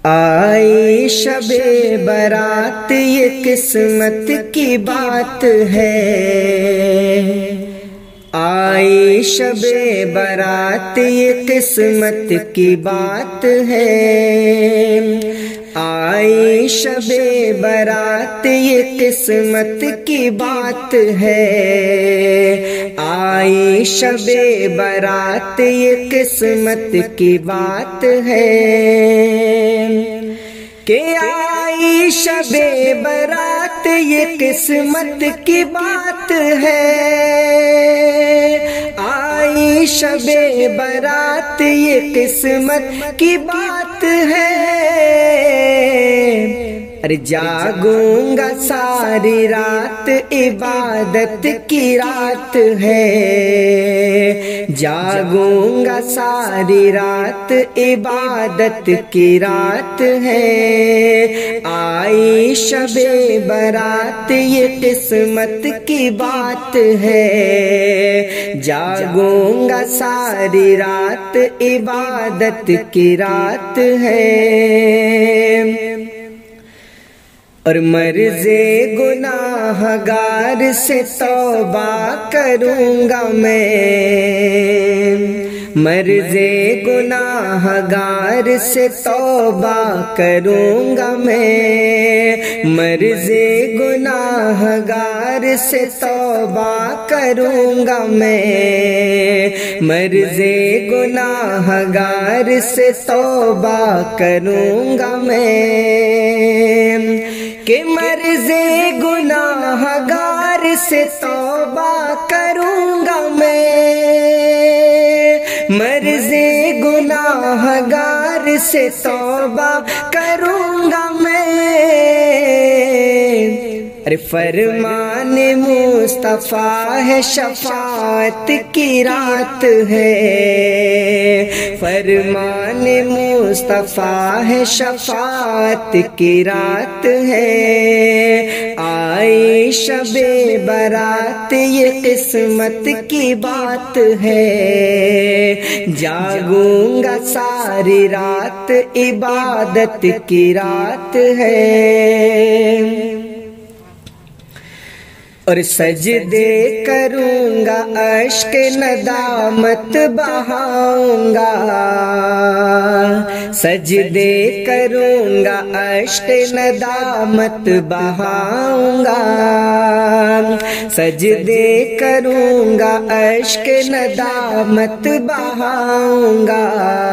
آئی شب برات یہ قسمت کی بات ہے، آئی شب برات یہ قسمت کی بات ہے، آئی شب برات یہ قسمت کی بات ہے، آئی شب برات یہ قسمت کی بات ہے، کہ آئی شب برات یہ قسمت کی بات ہے، آئی شب برات یہ قسمت کی بات ہے، ارے جاگوں گا ساری رات عبادت کی رات ہے، جاگوں گا ساری رات عبادت کی رات ہے، آئی شب برات یہ قسمت کی بات ہے، جاگوں گا ساری رات عبادت کی رات ہے، اور مرض گناہ گار سے توبہ کروں گا میں، مرض گناہ گار سے توبہ کروں گا میں، مرض گناہ گار سے توبہ کروں گا میں، مرض گناہ گار سے توبہ کروں گا میں، کہ مرض گناہ گار سے توبہ کروں گا میں، مرض گناہ گار سے توبہ کروں گا میں، ارے فرمان مصطفیٰ ہے شفاعت کی رات ہے، فرمان مصطفیٰ ہے شفاعت کی رات ہے، آئی شب برات یہ قسمت کی بات ہے، جاگوں گا ساری رات عبادت کی رات ہے، اور سجدے کروں گا اشک ندامت بہاؤں گا، سجدے کروں گا اشک ندامت بہاؤں گا، سجدے کروں گا اشک ندامت بہاؤں گا،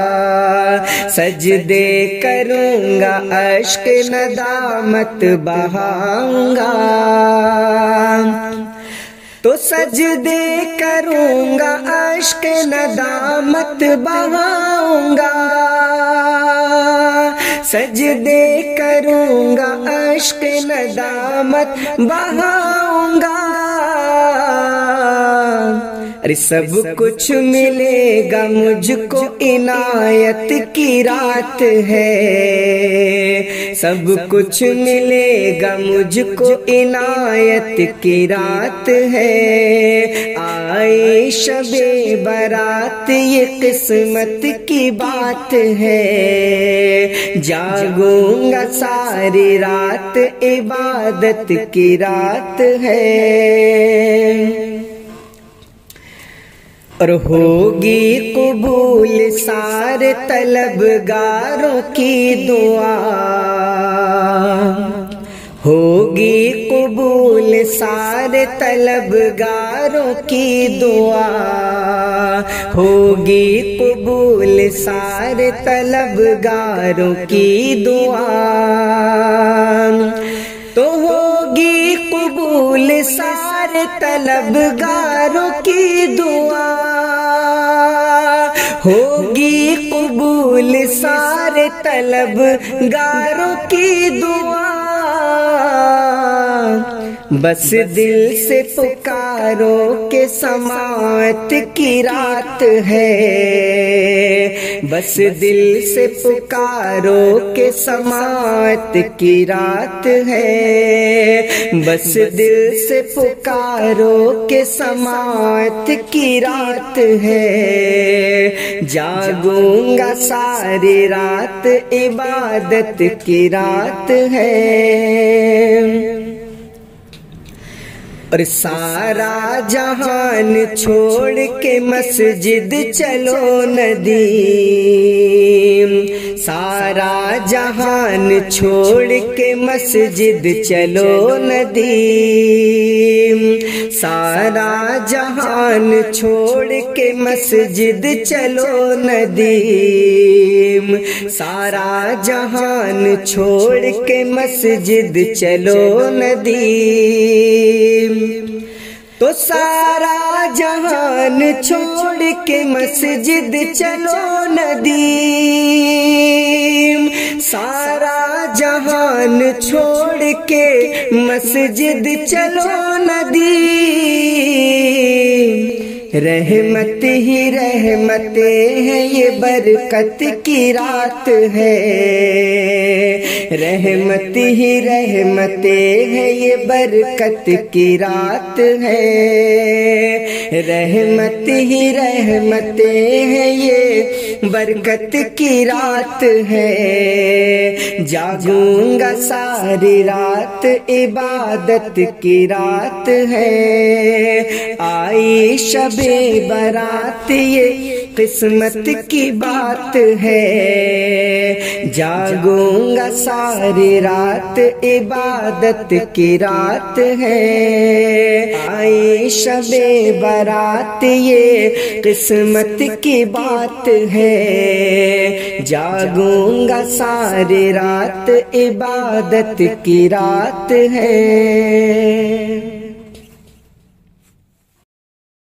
سجدے کروں گا اشک ندامت بہاؤں گا، تو سجدے کروں گا اشک ندامت بہاؤں گا، سجدے کروں گا اشک ندامت بہاؤں گا، ارے سب کچھ ملے گا مجھ کو عنایت کی رات ہے، سب کچھ ملے گا مجھ کو عنایت کی رات ہے، آئی شب برات یہ قسمت کی بات ہے، جاگوں گا ساری رات عبادت کی رات ہے، اور ہوگی قبول سارے طلبگاروں کی دعا، ہوگی قبول سارے طلبگاروں کی دعا، ہوگی قبول سارے طلبگاروں کی دعا، تو ہوگی قبول سارے طلبگاروں کی دعا، ہوگی قبول سارے طلبگاروں کی دعا، بس دل سے پکارو کہ سماعت کی رات ہے، بس دل سے پکارو کہ سماعت کی رات ہے، بس دل سے پکارو کہ سماعت کی رات ہے، جاگوں گا ساری رات عبادت کی رات ہے۔ اور سارا جہان چھوڑ کے مسجد چلو ندیم، سارا جہان چھوڑ کے مسجد چلو ندیم، سارا جہان چھوڑ کے مسجد چلو ندیم، سارا جہان چھوڑ کے مسجد چلو ندیم۔ تو سارا جہان چھوڑ کے مسجد چلو ندیم، سارا جہان چھوڑ کے مسجد چلو ندیم، رحمت ہی رحمتیں ہیں یہ برکت کی رات ہے، رحمت ہی رحمتیں ہیں یہ برکت کی رات ہے، رحمت ہی رحمتیں ہیں یہ برکت کی رات ہے، جاگوں گا ساری رات عبادت کی رات ہے، آئی شب برات یہ قسمت کی بات ہے، جاگوں گا ساری رات عبادت کی رات ہے، آئی شب برات یہ قسمت کی بات ہے، جاگوں گا ساری رات عبادت کی رات ہے۔